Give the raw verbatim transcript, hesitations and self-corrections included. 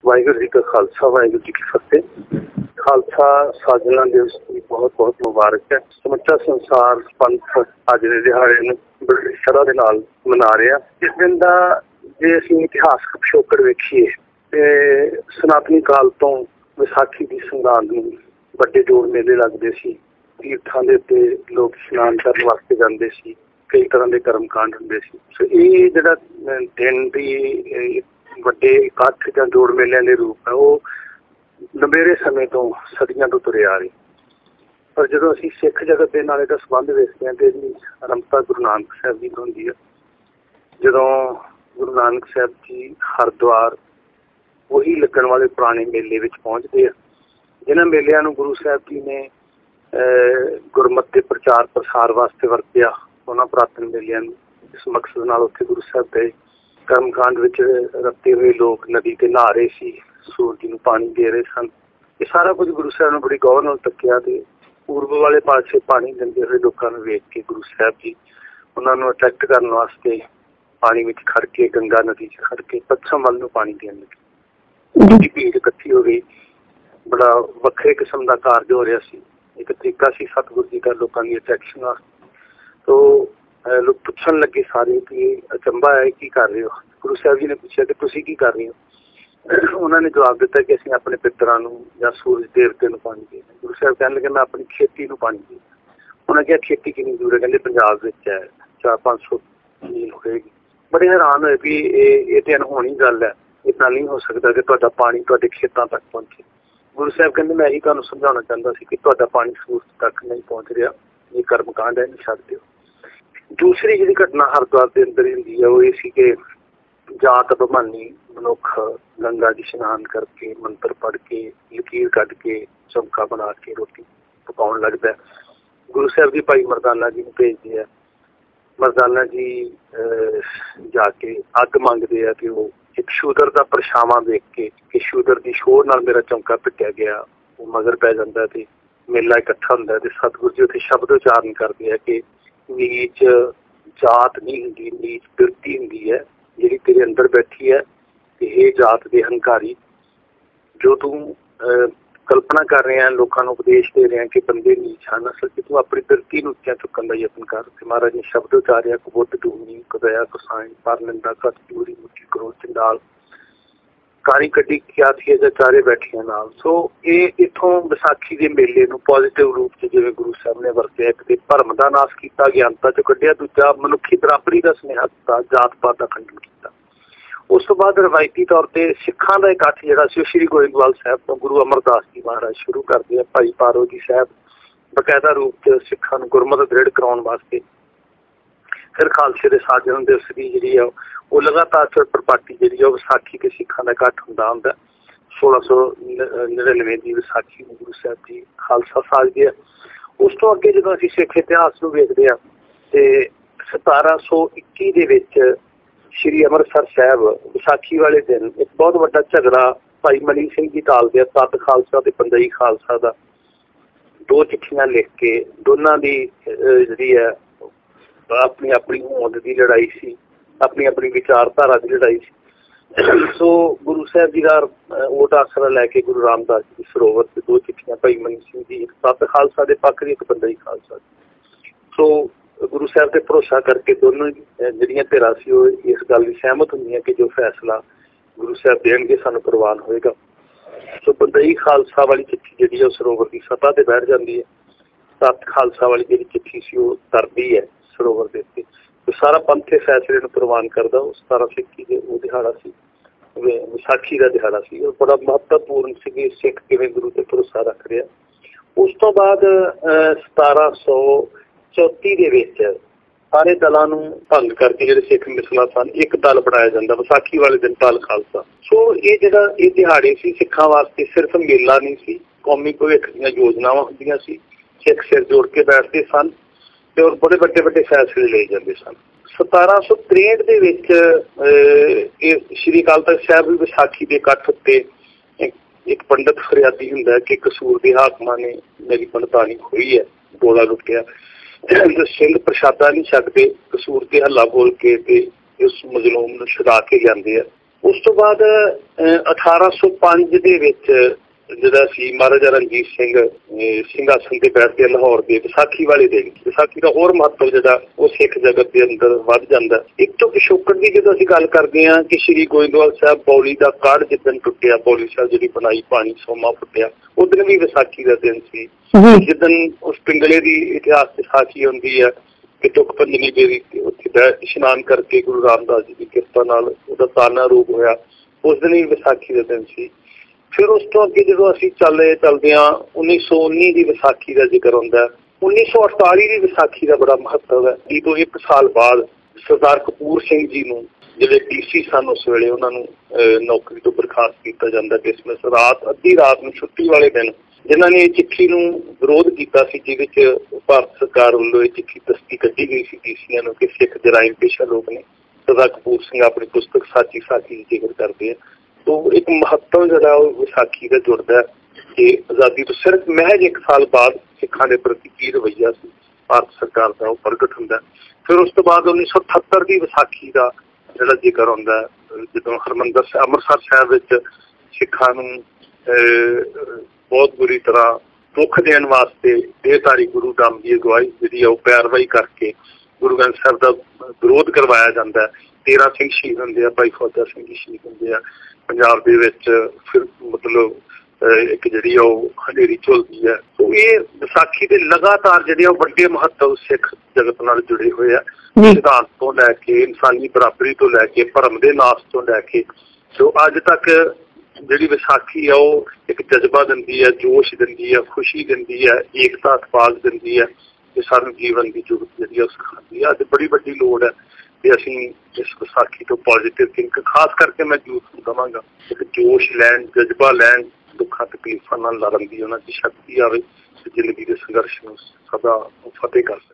वाहिगुरू जी का खालसा वाहिगुरू जी की फतेह। खालसा साजना दिवस की बहुत बहुत मुबारक है। समੁੱਚਾ संसार पंथ अज के दिहाड़े में बड़ी शरह के नाल मना रहा। इस दिन का जे असीं इतिहासक पिछोकड़ वेखीए ते सनातनी काल तो विसाखी की संगरांद में बड़े जोड़ मेले लगते सी। तीर्थां दे उत्ते लोग स्नान करने वास्ते जाते सी। कई तरह के कर्म कांड हुंदे सी। सो ये जिहड़ा दिन की ਵੱਡੇ ਇਕੱਠ ਜਾਂ ਜੋੜ ਮੇਲਿਆਂ ਦੇ रूप है वो ਲੰਬੇਰੇ समय तो सदियों तो तुरे आ रही। पर जो असीं सिख जगत के नाल इहदा संबंध वेखदे हां ते इहदी आरंभता गुरु नानक साहब जी तो हुंदी है। जदों गुरु नानक साहब जी हरिद्वार वही लगन वाले पुराने मेले विच पहुंचते हैं, जिन्हां मेलिਆਂ ਨੂੰ गुरु साहब जी ने गुरमत के प्रचार प्रसार वास्ते वरतिया। उन्हां पुरातन मेलिਆਂ ਨੂੰ इस मकसद नाल उत्थे गुरु साहब गए। कर्मकांड विच रते हुए लोग नदी ते नहा रहे सी, सूरज नूं पानी दे रहे सन। ये सारा कुछ गुरु साहब ने बड़ी गौर नाल तक्किया ते पूर्व वाले पासे पानी दिंदे हुए लोगों को वेख के गुरु साहब जी उन्हां नूं अट्रैक्ट करने वास्ते पानी विच खड़ के गंगा नदी च खड़ के पच्छम वल नूं पानी देण लगे। बड़ी भीड़ इकट्ठी हो गई। बड़ा वक्रे किस्म का कारज हो रहा सी। एक तरीका सी सतगुरु जी का लोगों की अट्रैक्शन वास्ते। तो लोग पूछन लगे सारे कि अचंभा है की कर रहे हो। गुरु साहब जी ने पूछा कि तुसी की कर रहे हो। उन्होंने जवाब दिता कि असं अपने पितरां नूं जां सूरज देवते नूं पानी देना। गुरु साहब कहने लगे मैं अपनी खेती नूं पानी देना। उन्होंने कहा खेती कितनी दूर है? कहते पंजाब विच है, चार पाँच सौ मील होएगी। बड़े हैरान होए भी ये तो अनहोनी गल है, इतना नहीं हो सकता कि तुहाडा पानी तुहाडे खेतों तक पहुंचे। गुरु साहब कहते मैं यही तुहानूं समझाउणा चाहता सी कि तुहाडा पानी सूरज तक नहीं पहुंच रहा, ये कर्मकांड है, नहीं छड्ड दिओ। दूसरी जी घटना हरिद्वार के अंदर ही हुंदी है वो ये सी कि जात अभिमानी मनुख गंगा जी स्नान करके मंत्र पढ़ के लकीर कढ़ के चमका बना के रोटी पकाउण लगदा है। गुरु साहब जी भाई मरदाना जी नूं भेजदे आ। मरदाना जी जाके अग मंगदे आ कि वो एक शूदर का परछावां देख के कि शूदर की शोर नाल मेरा चमका पिटिया गया, वो मगर पै जांदा ते मेला इकट्ठा हुंदा ते सतगुरु जी उत्थे शब्द उचारण करदे आ कि नीच जात नहीं हुंदी, नीच बिरती हुंदी है जिहड़ी तेरे अंदर बैठी है। ते ये जात दे हंकारी जो तू कल्पना कर रहे हैं, लोगों को उपदेश दे रहे हैं कि बंदे नीच हैं, असल कि तू अपनी बिरती नूं उच्चा चुकन दा यतन कर। ते महाराज ने शब्द उचारिया कुबुद्ध डूनी कदया कुसाई पर निंदा कत दूरी मुठी करो चंडाल कारी कड्डी क्या थी जा चारे बैठियां नाल। सो ये इत्थों विसाखी के मेले नूं पॉजिटिव रूप से जिवें गुरु साहब ने वरतिया, एक ते भरम दा नाश कीता, ज्ञानता चों कड्ढिया, दूजा मनुखी बराबरी का स्नेहा दिता, जात पात का खंडन किया। उस तो बाद रवायती तौर पर सिखां का इकट्ठ जिहड़ा सी श्री गोइंदवाल साहब तो गुरु अमरदास जी महाराज शुरू करते हैं। भाई पारो जी साहब बकायदा रूप से सिखां नूं गुरमत दृढ़ कराउण वास्ते फिर खालसे के साजन दिवस की जी वो लगातार फिर प्रपाटी जी विसाखी के सिखां का इकट्ठ हुंदा हुंदा सोलह सौ नड़िनवे की विसाखी गुरु साहब जी खालसा साजदे आ। उस तो अगे जो असीं सिख इतिहास नूं वेखदे आ ते सतारा सौ इक्की दे विच श्री अमृतसर साहब विसाखी वाले दिन एक बहुत बड़ा झगड़ा भाई मनी सिंह जी टालदे आ। तत खालसा ते पंजई खालसा का दो चिट्ठियां लिख के दोनों की जिहड़ी है अपनी अपनी होंद की लड़ाई सी, अपनी अपनी विचारधारा की लड़ाई सी। सो गुरु साहब जी का वोट आसरा लैके गुरु रामदास जी सरोवर से दो चिट्ठियां भाई मनी सिंह जी एक तत खालसा के पक्ष की एक बंदई खालसा। सो गुरु साहब से भरोसा करके दोनों जिहड़ियां धिरां सी ओह इस गल की सहमत हुंदियां कि जो फैसला गुरु साहब देणगे सानूं प्रवान होएगा। सो बंदई खालसा वाली चिट्ठी जिहड़ी है सरोवर की सतह ते बैठ जाती है। तत खालसा वाली जिहड़ी चिट्ठी सी ओह तरदी है सरोवर के उत्ते। तो सारा पंथ इस फैसले नूं प्रवान करदा। उस सतारा सौ इक्की के वो दिहाड़ा सी विसाखी का दिहाड़ा सी और बड़ा महत्वपूर्ण सी कि सिख किवें गुरु ते भरोसा रख रहे। उस तो बाद सतारा सौ चौथी दे विच सारे दलों नूं भंग करके जिहड़े सिख मिसला सन एक दल बनाया जाता विसाखी वाले दिन दल खालसा। सो ये जिहड़ा ये दिहाड़े सी सिखां वास्ते सिर्फ मेला नहीं सी, कौमी भविख दीआं योजनावां हुंदियां सी। सिख सिर जोड़ के बैठते सन और बड़े बड़े बड़े फैसले ले जाते सन। सतारा सौ त्रेहठ के श्री अकाल तख्त साहब विसाखी के इकट्ठ उत्ते एक पंडित फरियादी हुंदा कि कसूर के हाकमां ने मेरी पंडितानी खोई है, डोला लुटिया, सिंध प्रशादा नहीं छड्डदे, कसूर के हल्ला बोल के ते उस मजलूम नूं छुड़ा के लिआंदे आ। ਉਸ ਤੋਂ ਬਾਅਦ ਅਠਾਰਾਂ ਸੌ ਪੰਜ ਦੇ ਵਿੱਚ ਜਿਹੜਾ ਸੀ ਮਹਾਰਾਜਾ ਰਣਜੀਤ ਸਿੰਘ ਸਿੰਘਾਸਨ ਤੇ ਬੈਠਦੇ ਲਾਹੌਰ ਦੇ ਵਿਸਾਖੀ ਵਾਲੇ ਦਿਨ। ਵਿਸਾਖੀ ਦਾ ਹੋਰ ਮਹੱਤਵ ਜਿਹੜਾ ਉਹ ਸਿੱਖ ਜਗਤ ਦੇ ਅੰਦਰ ਵੱਧ ਜਾਂਦਾ। ਇੱਕ ਤੋਂ ਪਿਛੋਕੜ ਦੀ ਜਦੋਂ ਅਸੀਂ ਗੱਲ ਕਰਦੇ ਹਾਂ ਕਿ ਸ਼੍ਰੀ ਗੋਇੰਦਵਾਲ ਸਾਹਿਬ ਪੌਲੀ ਦਾ ਕਾੜ ਜਿੱਦਣ ਟੁੱਟਿਆ, ਪੌਲੀ ਸਾਹਿਬ ਜਿਹੜੀ ਬਣਾਈ ਪਾਣੀ ਸੋਮਾ ਫੁੱਟਿਆ, ਉਦੋਂ ਵੀ ਵਿਸਾਖੀ ਦਾ ਦਿਨ ਸੀ। ਜਿੱਦਣ ਉਸ ਪਿੰਗਲੇ ਦੀ ਇਤਿਹਾਸ ਵਿਸਾਖੀ ਹੁੰਦੀ ਹੈ ਕਿ ਤੁਕ ਪੰਜਵੀਂ ਬੇਰੀ ਉੱਥੇ ਇਸ਼ਨਾਨ ਕਰਕੇ ਗੁਰੂ ਰਾਮਦਾਸ ਜੀ ਦੀ ਕਿਰਪਾ ਨਾਲ ਉਹਦਾ ਤਾਨਾ ਰੋਗ ਹੋਇਆ, ਉਸ ਦਿਨ ਵੀ ਵਿਸਾਖੀ ਦਾ ਦਿਨ ਸੀ। ਫਿਰ ਉਸ ਤੋਂ ਅੱਗੇ ਜਦੋਂ ਅਸੀਂ ਚੱਲੇ ਚੱਲਦੇ ਹਾਂ ਉੱਨੀ ਸੌ ਉੱਨੀ ਦੀ ਵਿਸਾਖੀ ਦਾ ਜ਼ਿਕਰ ਹੁੰਦਾ। ਉੱਨੀ ਸੌ ਅਠਤਾਲੀ ਦੀ ਵਿਸਾਖੀ ਦਾ ਬੜਾ ਮਹੱਤਵ ਹੈ। ਇਹ ਤੋਂ ਇੱਕ ਸਾਲ ਬਾਅਦ ਸਰਦਾਰ ਕਪੂਰ ਸਿੰਘ ਜੀ ਨੂੰ ਜਿਹੜੇ ਡੀ ਸੀ ਸਨ ਉਸ ਵੇਲੇ ਉਹਨਾਂ ਨੂੰ ਨੌਕਰੀ ਤੋਂ ਬਰਖਾਸਤ ਕੀਤਾ ਜਾਂਦਾ। ਕ੍ਰਿਸਮਸ ਰਾਤ ਅੱਧੀ ਰਾਤ ਨੂੰ ਛੁੱਟੀ ਵਾਲੇ ਦਿਨ ਜਿਨ੍ਹਾਂ ਨੇ ਇਹ ਚਿੱਠੀ ਨੂੰ ਵਿਰੋਧ ਕੀਤਾ ਸੀ, ਜਿਹਦੇ ਚ ਭਾਰਤ ਸਰਕਾਰ ਵੱਲੋਂ ਇਹ ਚਿੱਠੀ ਦਸਤੀ ਕੱਢੀ ਗਈ ਸੀ ਡੀ ਸੀਆਂ ਨੂੰ ਕਿ ਸਿੱਖ ਜਰਾਇਮ ਪੇਸ਼ਾ ਲੋਕ ਨੇ। ਸਰਦਾਰ ਕਪੂਰ ਸਿੰਘ ਆਪਣੀ ਪੁਸਤਕ ਸਾਚੀ ਸਾਖੀ ਦੀ ਜ਼ਿਕਰ ਕਰਦੇ ਆ। ਤੋ ਇੱਕ ਮਹੱਤਵ ਜਿਹੜਾ ਉਹ ਵਿਸਾਖੀ ਦਾ ਜੁੜਦਾ ਕਿ ਆਜ਼ਾਦੀ ਤੋਂ ਸਿਰਫ ਮਹਿਜ ਇੱਕ ਸਾਲ ਬਾਅਦ ਸਿੱਖਾਂ ਦੇ ਪ੍ਰਤੀ ਕੀ ਰਵੱਈਆ ਸੀ ਭਾਰਤ ਸਰਕਾਰ ਦਾ, ਉਹ ਪ੍ਰਗਟ ਹੁੰਦਾ। ਫਿਰ ਉਸ ਤੋਂ ਬਾਅਦ ਉੱਨੀ ਸੌ ਅਠੱਤਰ ਦੀ ਵਿਸਾਖੀ ਦਾ ਜਿਹੜਾ ਜ਼ਿਕਰ ਹੁੰਦਾ, ਜਦੋਂ ਹਰਿਮੰਦਰ ਸਾਹਿਬ ਅੰਮ੍ਰਿਤਸਰ ਸਾਹਿਬ ਵਿੱਚ ਸਿੱਖਾਂ ਨੂੰ ਬਹੁਤ ਬੁਰੀ ਤਰ੍ਹਾਂ ਦੁੱਖ ਦੇਣ ਵਾਸਤੇ ਦੇਹਧਾਰੀ ਗੁਰੂ ਰਾਮ ਦੀ ਅਗਵਾਈ ਜਿਹੜੀ ਆ ਉਹ ਪੈਰਵਾਈ ਕਰਕੇ ਗੁਰੂ ਗ੍ਰੰਥ ਸਾਹਿਬ ਦਾ ਵਿਰੋਧ ਕਰਵਾਇਆ ਜਾਂਦਾ। ਤੇਰਾਂ ਸਿੰਘ ਸ਼ਹੀਦ ਹੁੰਦੇ ਆ, ਭਾਈ ਫੌਜਾ ਸਿੰਘ ਜੀ ਸ਼ਹੀਦ ਹੁੰਦੇ ਆ ਪੰਜਾਬ ਦੇ ਵਿੱਚ। ਫਿਰ ਮਤਲਬ ਇੱਕ ਜਿਹੜੀ ਆ ਉਹ ਹਨੇਰੀ ਝੁਲਦੀ ਹੈ। ਸੋ ਇਹ ਵਿਸਾਖੀ ਦੇ ਲਗਾਤਾਰ ਜਿਹੜੇ ਉਹ ਵੱਡੇ ਮਹੱਤਵ ਸਿੱਖ ਜਗਤ ਨਾਲ ਜੁੜੇ ਹੋਏ ਆ। ਸਿਧਾਂਤ ਤੋਂ ਲੈ ਕੇ ਇਨਸਾਨੀ ਬਰਾਬਰੀ ਤੋਂ ਲੈ ਕੇ ਭਰਮ ਦੇ ਨਾਸ਼ ਤੋਂ ਲੈ ਕੇ ਸੋ ਅੱਜ ਤੱਕ ਜਿਹੜੀ ਵਿਸਾਖੀ ਆ ਉਹ ਇੱਕ ਜਜ਼ਬਾ ਦਿੰਦੀ ਹੈ, ਜੋਸ਼ ਦਿੰਦੀ ਹੈ, ਖੁਸ਼ੀ ਦਿੰਦੀ ਹੈ, ਏਕਤਾ ਇਤਫਾਕ ਦਿੰਦੀ ਹੈ ਕਿ ਸਾਨੂੰ ਜੀਵਨ ਦੀ ਜ਼ਰੂਰਤ ਜਿਹੜੀ ਆ ਉਹ ਸਿਖਾਉਂਦੀ ਹੈ। ਅੱਜ ਬੜੀ ਵੱਡੀ ਲੋੜ ਹੈ ਕਿ ਅਸੀਂ ਇਸ ਵਿਸਾਖੀ ਤੋਂ ਪੋਜ਼ੀਟਿਵ ਥਿੰਕ, ਖਾਸ ਕਰਕੇ ਮੈਂ ਯੂਥ ਨੂੰ ਕਹਾਂਗਾ ਕਿ ਜੋਸ਼ ਲੈਣ, ਜਜ਼ਬਾ ਲੈਣ, ਦੁੱਖਾਂ ਤਕਲੀਫਾਂ ਨਾਲ ਲੜਨ ਦੀ ਉਹਨਾਂ ਦੀ ਸ਼ਕਤੀ ਆਵੇ ਤੇ ਜ਼ਿੰਦਗੀ ਦੇ ਸੰਘਰਸ਼ ਨੂੰ ਸਦਾ ਫਤਿਹ ਕਰ ਸਕਣ।